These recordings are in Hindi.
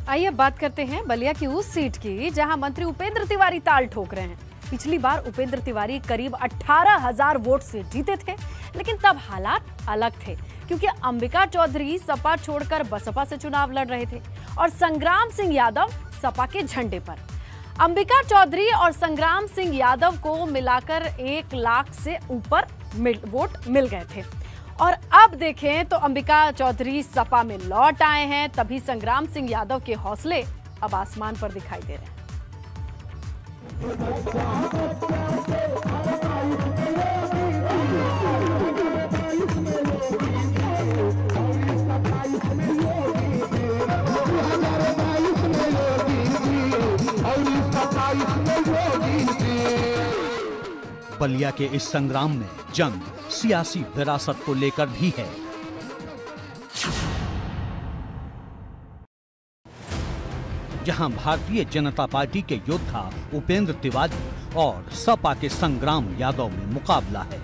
आइए बात करते हैं बलिया की उस सीट की जहां मंत्री उपेंद्र तिवारी ताल ठोक रहे हैं। पिछली बार उपेंद्र तिवारी करीब 18,000 वोट से जीते थे, लेकिन तब हालात अलग थे क्योंकि अंबिका चौधरी सपा छोड़कर बसपा से चुनाव लड़ रहे थे और संग्राम सिंह यादव सपा के झंडे पर। अंबिका चौधरी और संग्राम सिंह यादव को मिलाकर 1 लाख से ऊपर वोट मिल गए थे। और अब देखें तो अंबिका चौधरी सपा में लौट आए हैं, तभी संग्राम सिंह यादव के हौसले अब आसमान पर दिखाई दे रहे हैं। बलिया के इस संग्राम में जंग सियासी विरासत को लेकर भी है। जहां भारतीय जनता पार्टी के योद्धा उपेंद्र तिवारी और सपा के संग्राम यादव में मुकाबला है।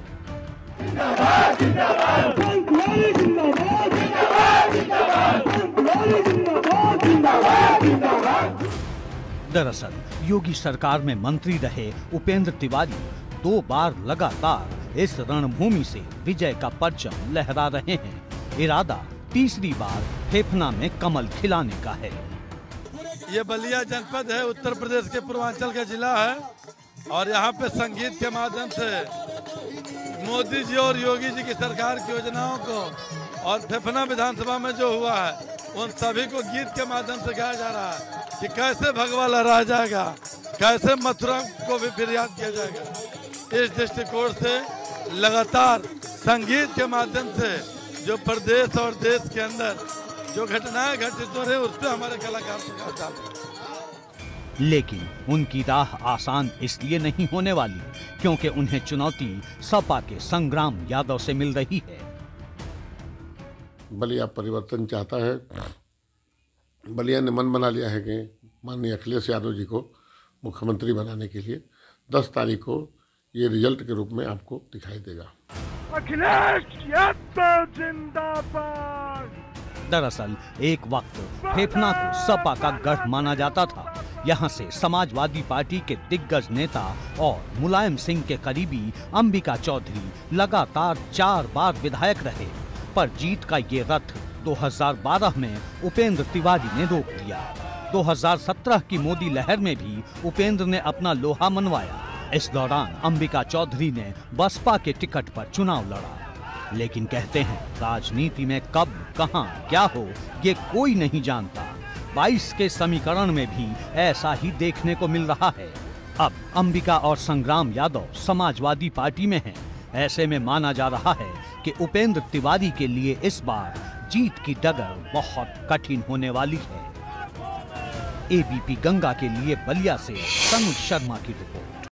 दरअसल योगी सरकार में मंत्री रहे उपेंद्र तिवारी 2 बार लगातार इस रणभूमि से विजय का परचम लहरा रहे हैं। इरादा तीसरी बार फेफना में कमल खिलाने का है। ये बलिया जनपद है, उत्तर प्रदेश के पूर्वांचल का जिला है और यहाँ पे संगीत के माध्यम से मोदी जी और योगी जी की सरकार की योजनाओं को और फेफना विधानसभा में जो हुआ है उन सभी को गीत के माध्यम से गाया जा रहा है कि कैसे भगवा लहरा जाएगा, कैसे मथुरा को भी फिर याद किया जाएगा। इस दृष्टिकोण से लगातार संगीत के माध्यम से जो प्रदेश और देश के अंदर जो घटनाएं घटित हो रही है उस पर हमारे कलाकार प्रकाश डालते हैं। लेकिन उनकी राह आसान इसलिए नहीं होने वाली क्योंकि उन्हें चुनौती सपा के संग्राम यादव से मिल रही है। बलिया परिवर्तन चाहता है। बलिया ने मन बना लिया है कि माननीय अखिलेश यादव जी को मुख्यमंत्री बनाने के लिए 10 तारीख को ये रिजल्ट के रूप में आपको दिखाई देगा। अखिलेश यादव जिंदाबाद। दरअसल एक वक्त फेफना को सपा का गढ़ माना जाता था। यहाँ से समाजवादी पार्टी के दिग्गज नेता और मुलायम सिंह के करीबी अंबिका चौधरी लगातार 4 बार विधायक रहे, पर जीत का ये रथ 2012 में उपेंद्र तिवारी ने रोक दिया। 2017 की मोदी लहर में भी उपेंद्र ने अपना लोहा मनवाया। इस दौरान अंबिका चौधरी ने बसपा के टिकट पर चुनाव लड़ा। लेकिन कहते हैं राजनीति में कब कहां क्या हो ये कोई नहीं जानता। 22 के समीकरण में भी ऐसा ही देखने को मिल रहा है। अब अंबिका और संग्राम यादव समाजवादी पार्टी में हैं। ऐसे में माना जा रहा है कि उपेंद्र तिवारी के लिए इस बार जीत की डगर बहुत कठिन होने वाली है। एबीपी गंगा के लिए बलिया से तनुज शर्मा की रिपोर्ट।